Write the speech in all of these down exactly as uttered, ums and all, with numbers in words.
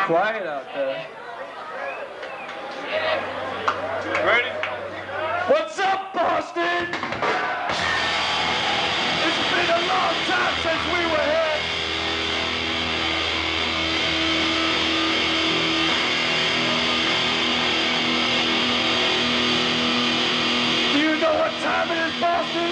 quiet out there. Ready? What's up, Boston? It's been a long time since we were here. Do you know what time it is, Boston?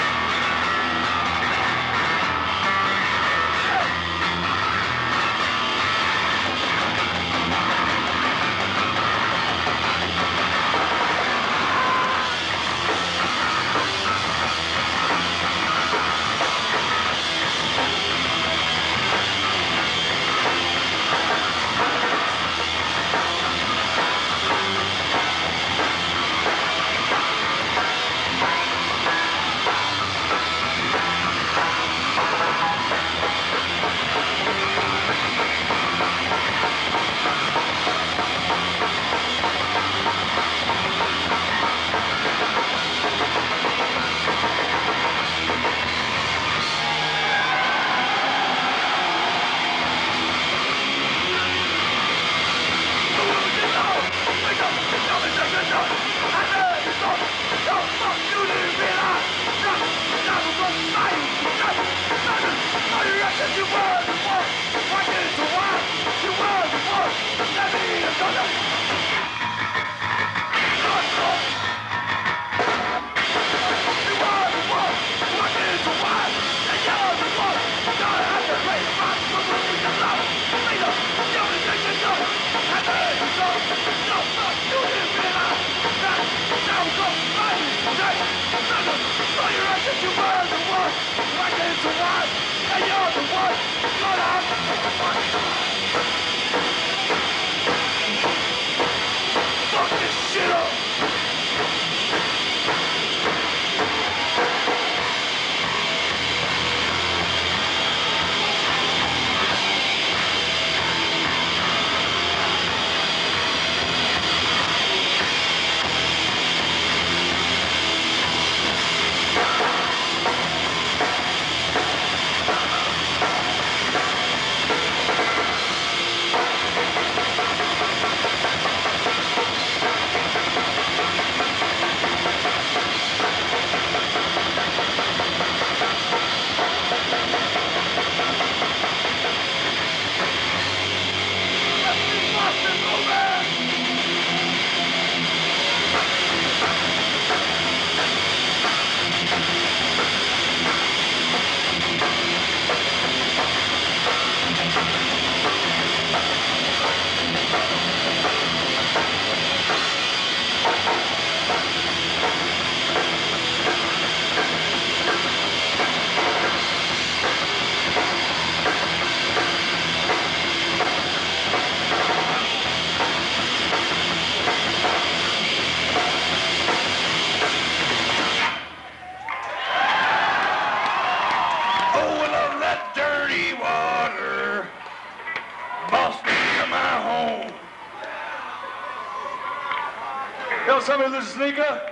Yo, somebody lose a sneaker?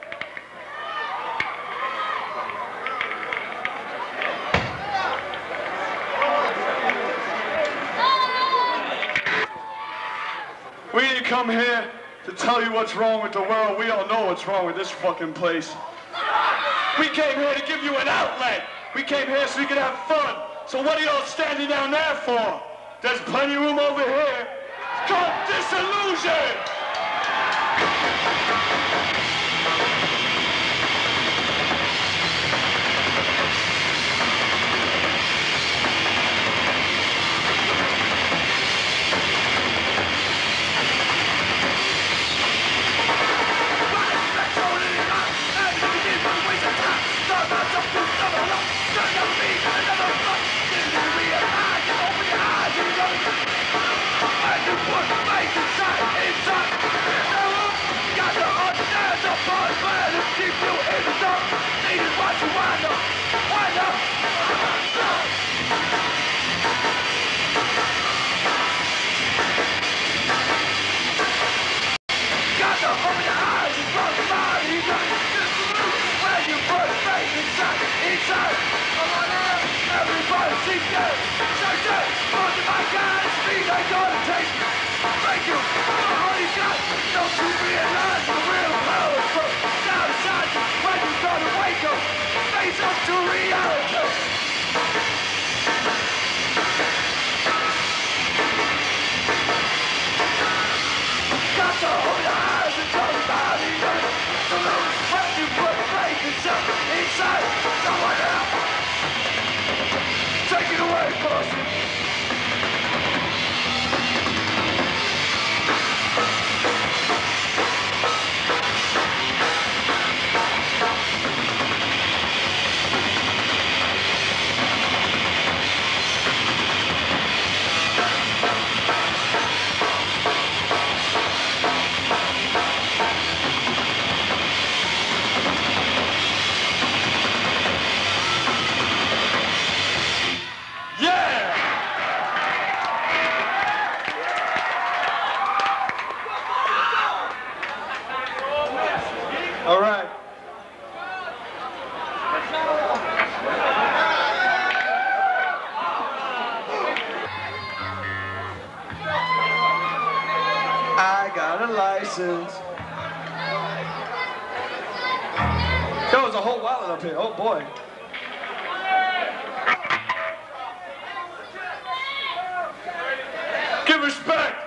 We didn't come here to tell you what's wrong with the world. We all know what's wrong with this fucking place. We came here to give you an outlet. We came here so we could have fun. So what are y'all standing down there for? There's plenty of room over here. It's called disillusion! I just want to make it I got a license. There was a whole wallet up here. Oh boy. Give respect.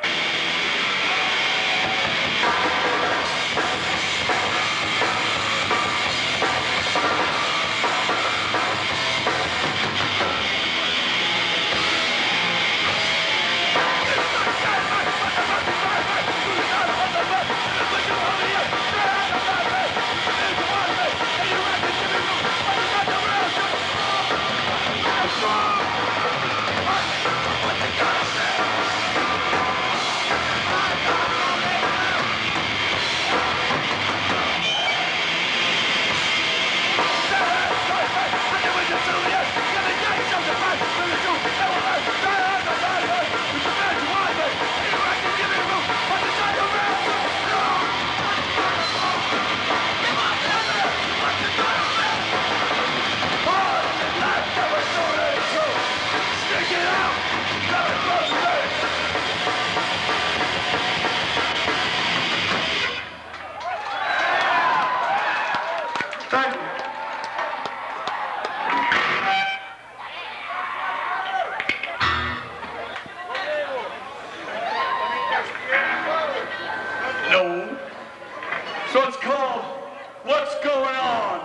Thank you. No. So it's called What's Going On?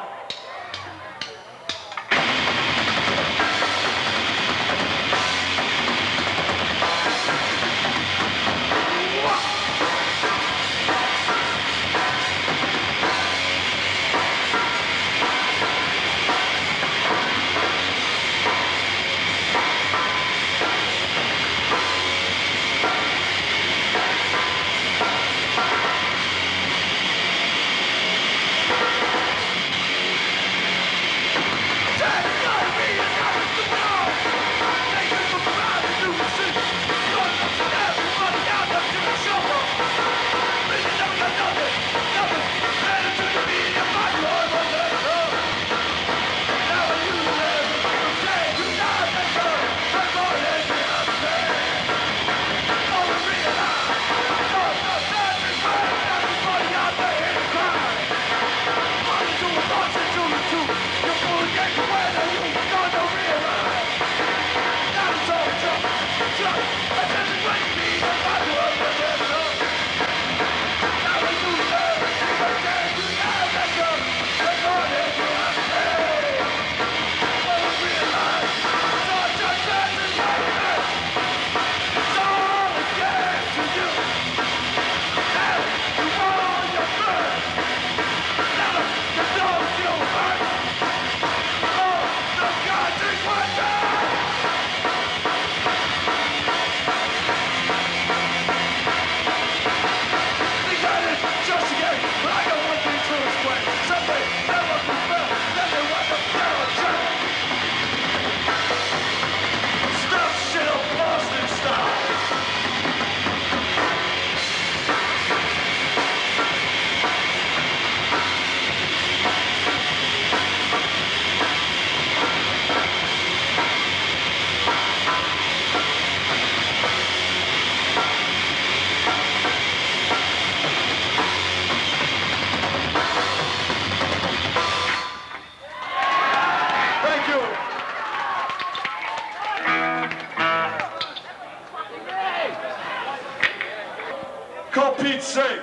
For Pete's sake.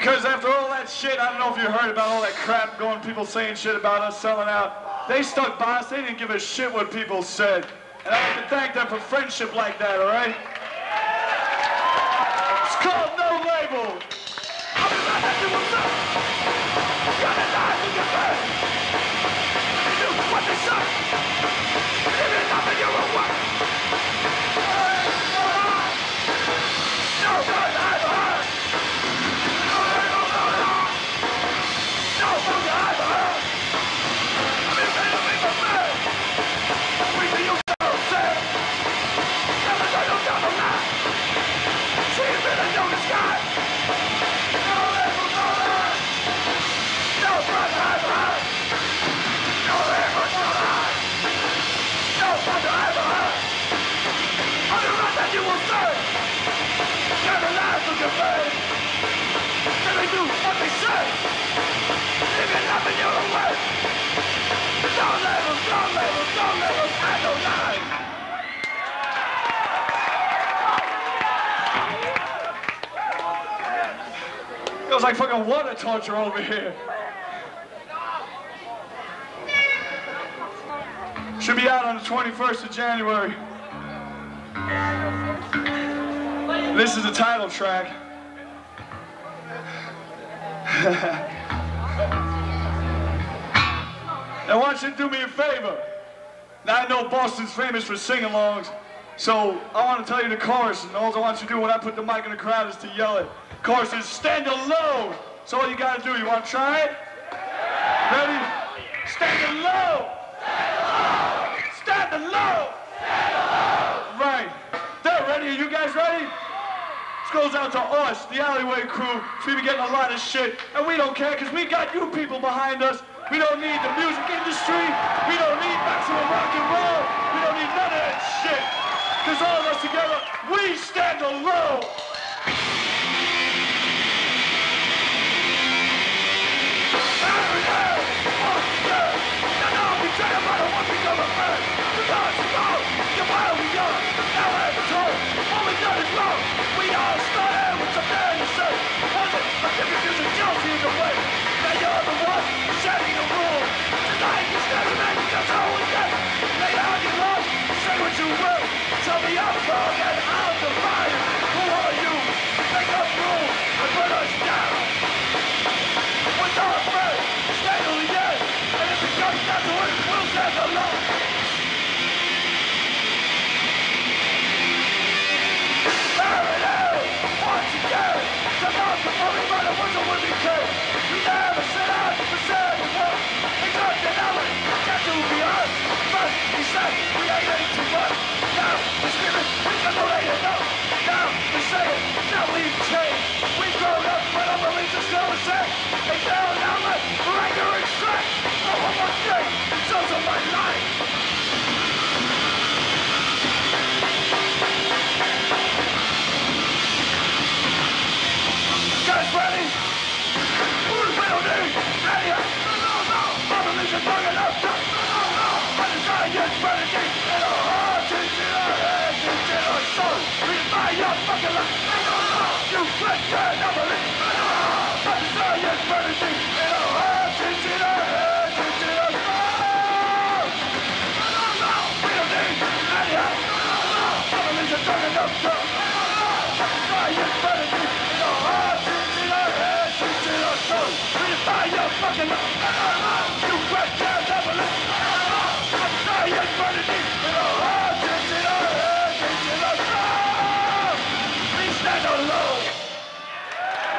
Because after all that shit, I don't know if you heard about all that crap going, people saying shit about us selling out. They stuck by us. They didn't give a shit what people said. And I like to thank them for friendship like that, all right? It's called No Label. I'll be right back to what's up. Got a lie to your bed. They do what they say. If it's nothing, you're a what? No good I've heard. No label, no law. No good I've heard. I've been ready to make a man. We see you down, say. Never turn you down the line. See you in the yoga sky. No label, no law. No good I've heard. No label, no law. No good I've heard. On the run that you will serve. You're the lies of your face. And they do what they say. If you're nothing, you're away. No labels, no labels, no labels, I don't lie. Feels like fucking water torture over here. Should be out on the twenty-first of January. This is the title track. Now I want you to do me a favor. Now I know Boston's famous for sing-alongs, so I want to tell you the chorus, and all I want you to do when I put the mic in the crowd is to yell it. Chorus is stand alone. So all you gotta do, you wanna try it? Ready? Stand alone. Stand alone. Right. They're ready. Are you guys ready? This goes out to us, the Alleyway crew. We've been getting a lot of shit, and we don't care because we got you people behind us. We don't need the music industry. We don't need maximum rock and roll. We don't need none of that shit. Because all of us together, we stand alone. Tell me I'm wrong and I'll defy it. Who are you? Make us rule and put us down. With our friends, stay till the end. And if it comes down to it, we'll stand alone. There it is, once again. The mouth of every man and woman would be killed. You never sit out for seven months. It's not the knowledge, get to be us. But he said, we ain't ready to run. Now we're screaming, we can no later know. Now we're saying, now we've changed. We've grown up, but our beliefs are still the same. They found an outlet for anger and strength. But one more thing, it's also my life. Guys ready? We don't need ready. No, no, no. Our beliefs are strong enough. No, no, no. I desire your serenity in our hearts, into our heads, into our souls. We defy your fucking life. No, no, no. You question our beliefs. No, no, no. I desire your serenity in our hearts, into our heads, into our souls. No, no, no. We don't need ready. No, no, no. Our beliefs are strong enough. No, no, no. I desire your serenity in our hearts, into our heads, into our souls. We defy your fucking life. No, no, no. You question our beliefs. No, no, no. I desire your serenity in our hearts, into our heads, into our souls. We stand alone.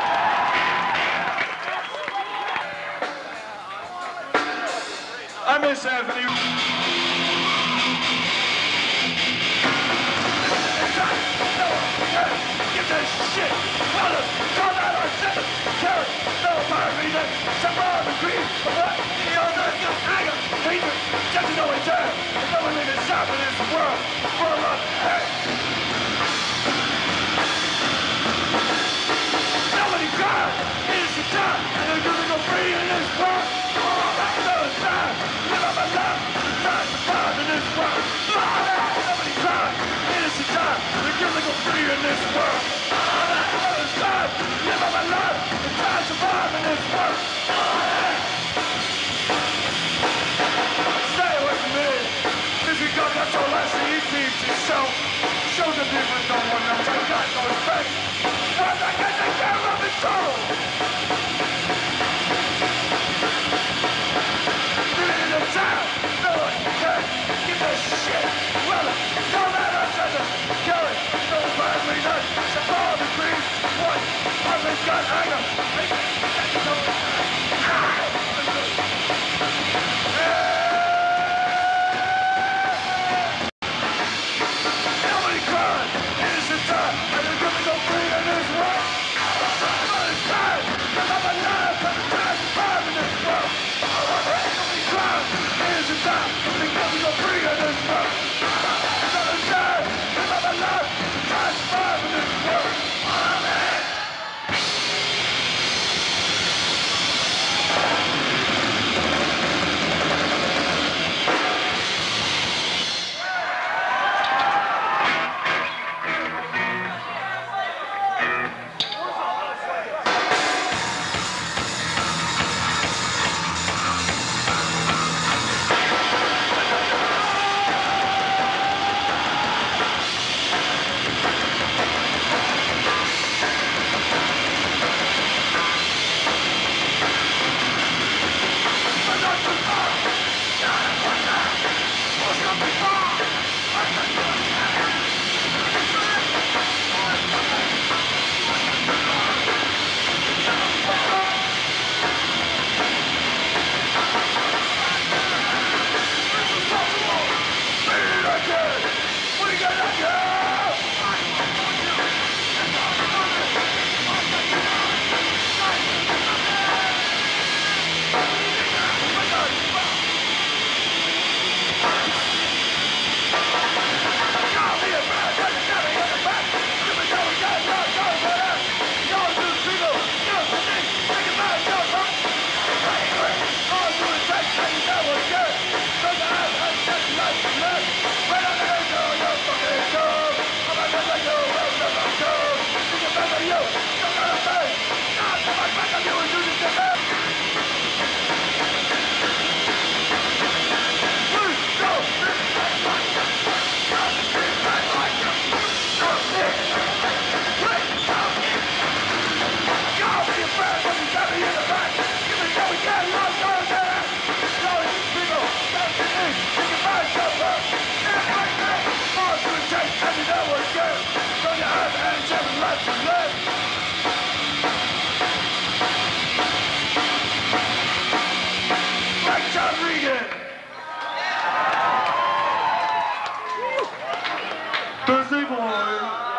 Thursday boy.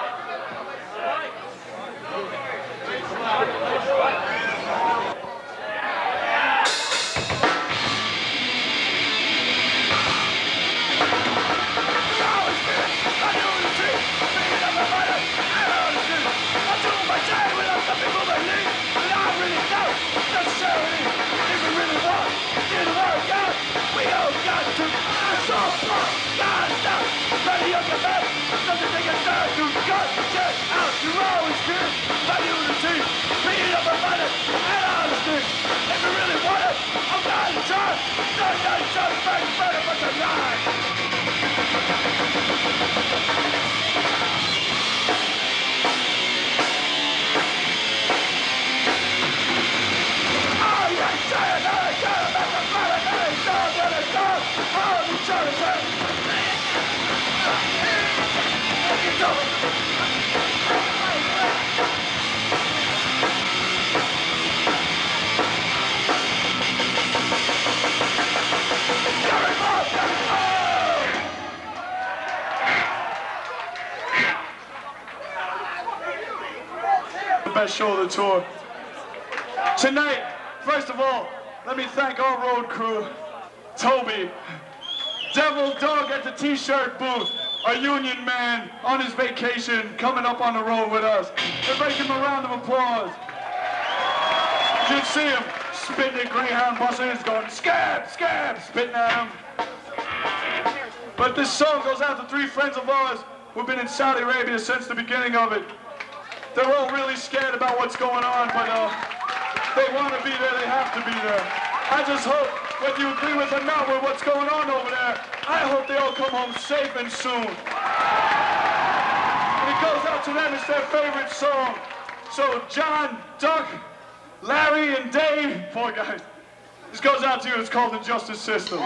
Best show of the tour. Tonight, first of all, let me thank our road crew. Toby, Devil Dog at the t-shirt booth, our union man on his vacation, coming up on the road with us. Everybody give him a round of applause. You should see him spitting at Greyhound buses, going scab, scab, spitting at him. But this song goes out to three friends of ours who've been in Saudi Arabia since the beginning of it. They're all really scared about what's going on, but uh, they want to be there, they have to be there. I just hope, whether you agree with or not with what's going on over there, I hope they all come home safe and soon. And it goes out to them, it's their favorite song. So John, Duck, Larry, and Dave, poor guys, this goes out to you, it's called the Justice System.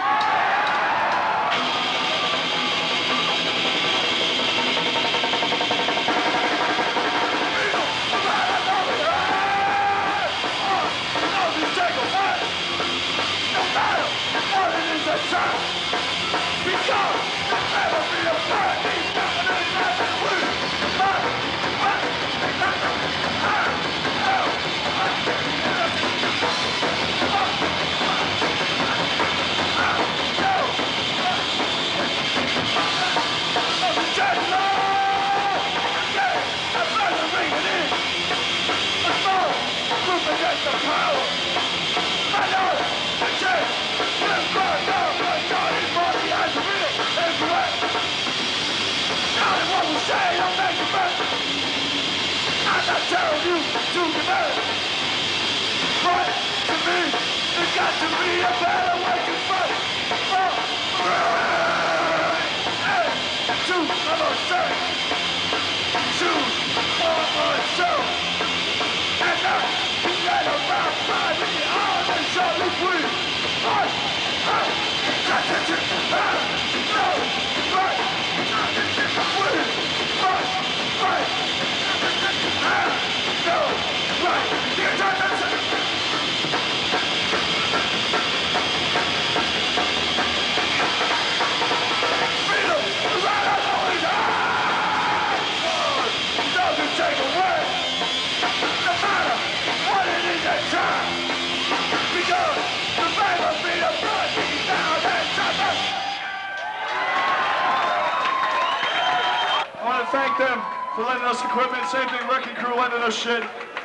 Thank them for lending us equipment. Same thing, Wrecking Crew lending us shit.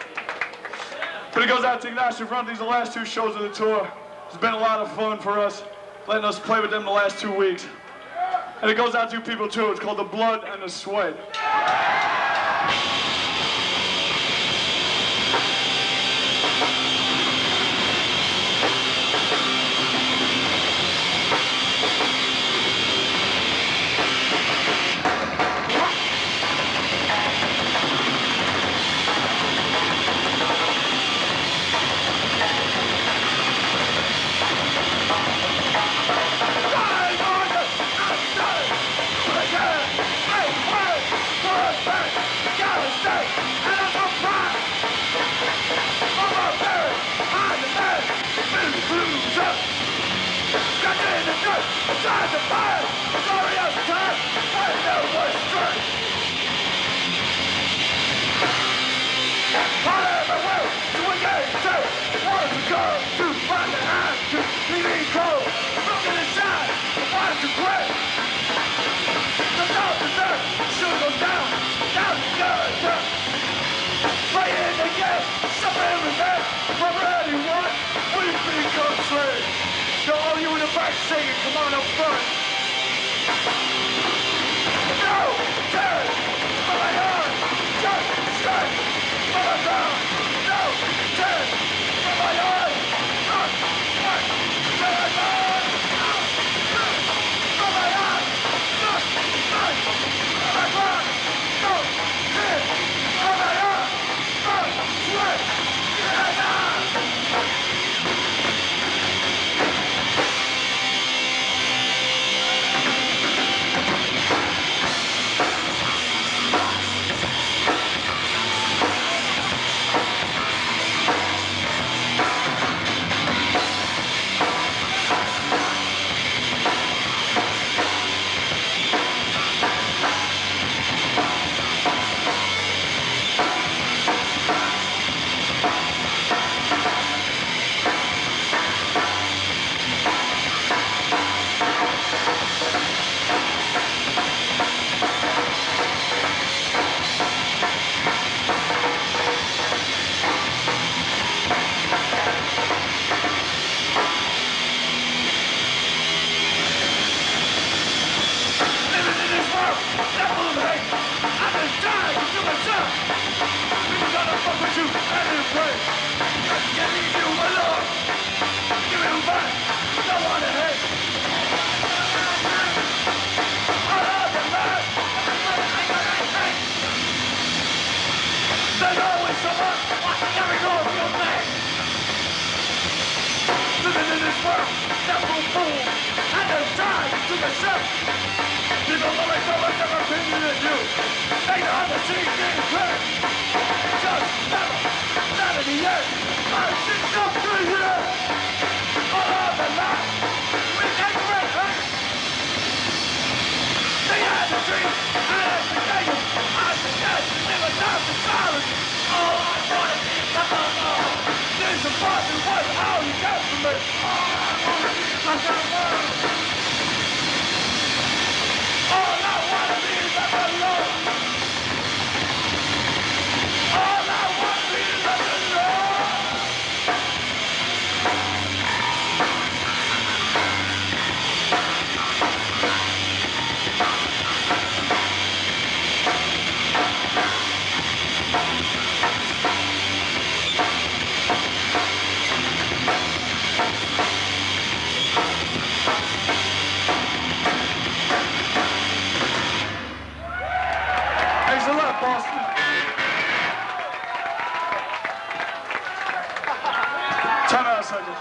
But it goes out to Ignacio Front. These are the last two shows of the tour. It's been a lot of fun for us, letting us play with them the last two weeks. And it goes out to you people too. It's called The Blood and the Sweat. Go! never seen this way. Just never, not in the end. I should come through here. All of the light. We take a break, right? They had the dream, I had the game. I suggest never stop the silence. All I wanna be is my mom. This is what was all you got from me. All I wanna be is my mom. All I wanna be is my mom. All I wanna be is my mom. Thanks a lot, Boston. Time out a second.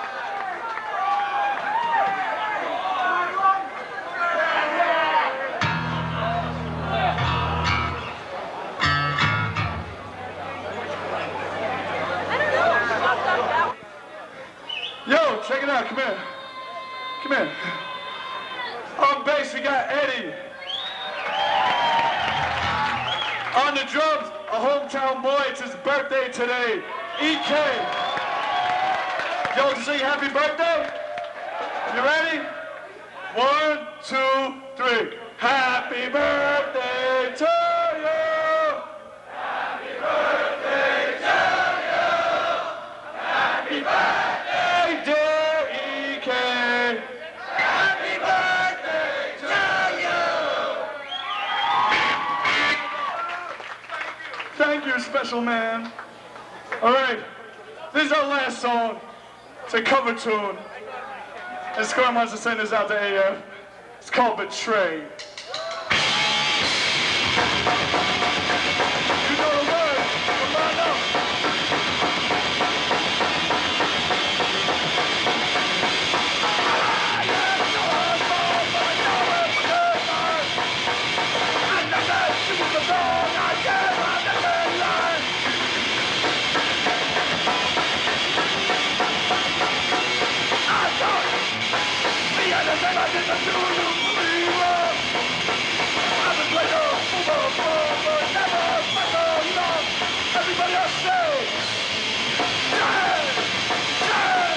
Yo, check it out. Come here. Come here. On bass, we got Eddie. On the drums, a hometown boy. It's his birthday today. E K. Yo, to sing happy birthday? You ready? One, two, three. Happy birthday to you. Happy birthday to you. Happy birthday, dear E K. Happy birthday to you. Thank you, special man. All right, this is our last song. It's a cover tune. And Scorn wants to send this out to A F. It's called Betray. You know the words. Come on up. Everybody else say, Jay! Jay!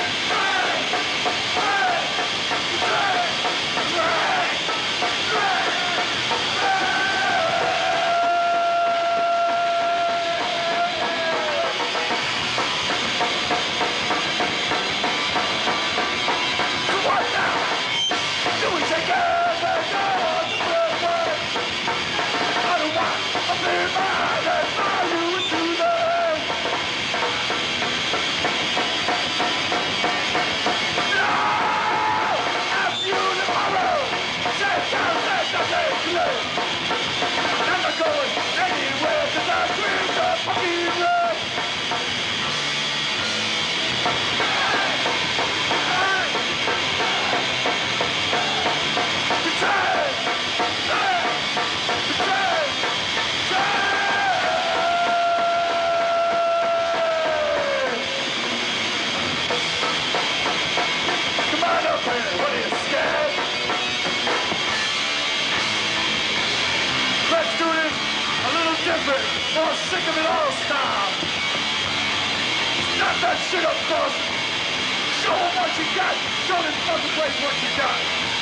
More sick of it all, stop! Stop that shit up, boss! Show them what you got! Show this fucking place what you got!